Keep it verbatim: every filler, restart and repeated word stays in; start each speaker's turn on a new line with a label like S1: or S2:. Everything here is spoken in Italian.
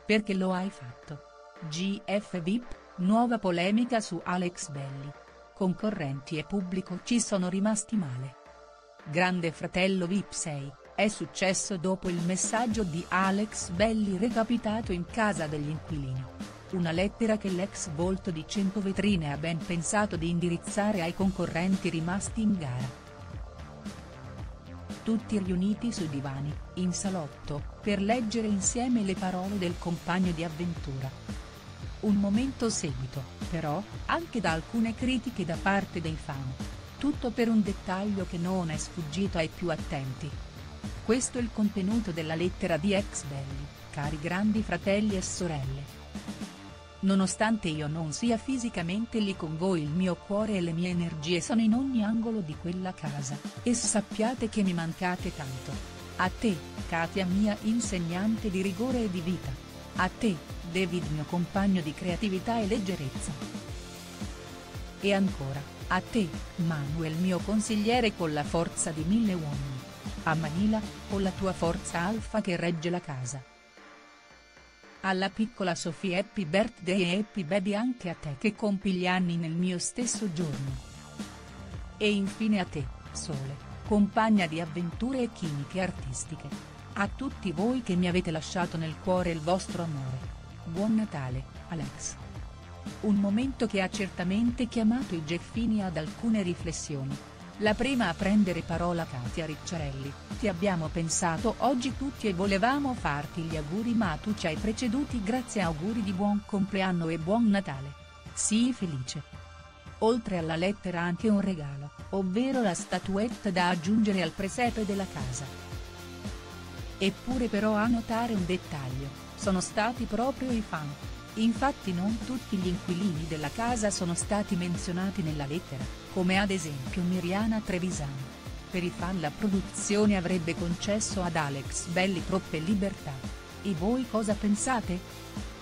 S1: Perché lo hai fatto? G F V I P, nuova polemica su Alex Belli. Concorrenti e pubblico ci sono rimasti male. Grande Fratello V I P sei, è successo dopo il messaggio di Alex Belli recapitato in casa degli inquilini. Una lettera che l'ex volto di cento vetrine ha ben pensato di indirizzare ai concorrenti rimasti in gara. Tutti riuniti sui divani, in salotto, per leggere insieme le parole del compagno di avventura. Un momento seguito, però, anche da alcune critiche da parte dei fan. Tutto per un dettaglio che non è sfuggito ai più attenti. Questo è il contenuto della lettera di ex Belli, cari grandi fratelli e sorelle. Nonostante io non sia fisicamente lì con voi, il mio cuore e le mie energie sono in ogni angolo di quella casa, e sappiate che mi mancate tanto. A te, Katia mia insegnante di rigore e di vita. A te, David mio compagno di creatività e leggerezza. E ancora, a te, Manuel mio consigliere con la forza di mille uomini. A Manila, con la tua forza alfa che regge la casa. Alla piccola Sophie happy birthday e happy baby anche a te che compi gli anni nel mio stesso giorno. E infine a te, Sole, compagna di avventure e chimiche artistiche. A tutti voi che mi avete lasciato nel cuore il vostro amore. Buon Natale, Alex. Un momento che ha certamente chiamato i Geffini ad alcune riflessioni. La prima a prendere parola Katia Ricciarelli: ti abbiamo pensato oggi tutti e volevamo farti gli auguri ma tu ci hai preceduti, grazie, auguri di buon compleanno e buon Natale. Sii felice. Oltre alla lettera anche un regalo, ovvero la statuetta da aggiungere al presepe della casa. Eppure però a notare un dettaglio, sono stati proprio i fan. Infatti non tutti gli inquilini della casa sono stati menzionati nella lettera, come ad esempio Miriana Trevisani. Per i fan la produzione avrebbe concesso ad Alex Belli troppe libertà. E voi cosa pensate?